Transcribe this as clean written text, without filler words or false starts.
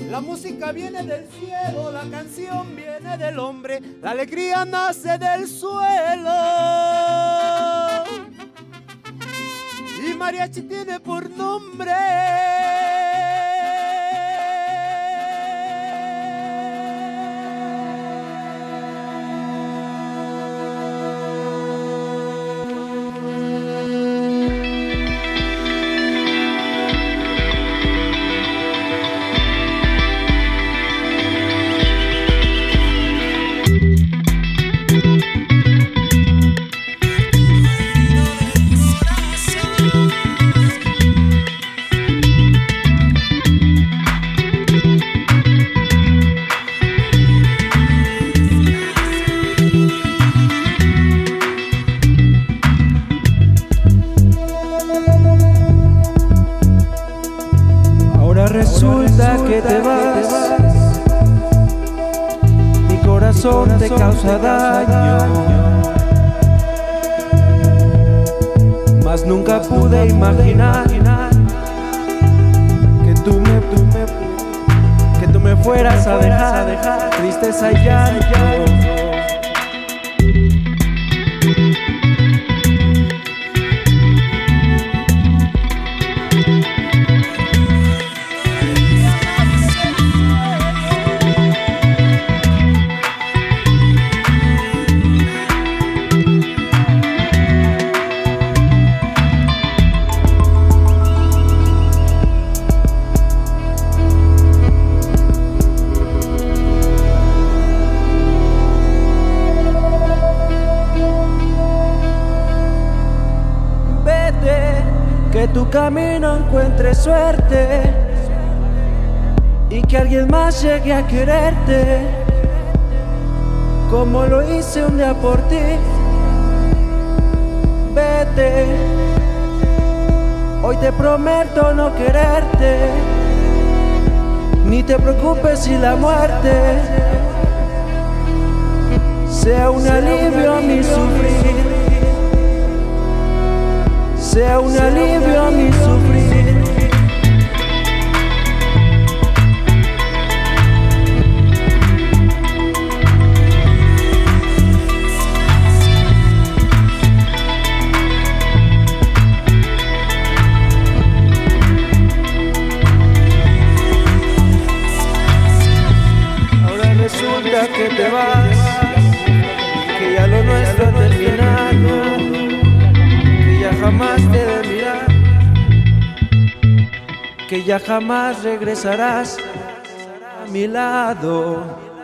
La música viene del cielo, la canción viene del hombre, la alegría nace del suelo. Y mariachi tiene por nombre resulta que te vas, mi corazón te causa daño, mas nunca pude imaginar que tú me fueras a dejar, tristeza y llanto. Que tu camino encuentre suerte y que alguien más llegue a quererte como lo hice un día por ti. Vete, hoy te prometo no quererte, ni te preocupes si la muerte sea un alivio a mi sufrir, sea un alivio a mi sufrir. Ahora resulta que te vas, que ya lo nuestro ha terminado, jamás te de mirar, que ya jamás regresarás a mi lado.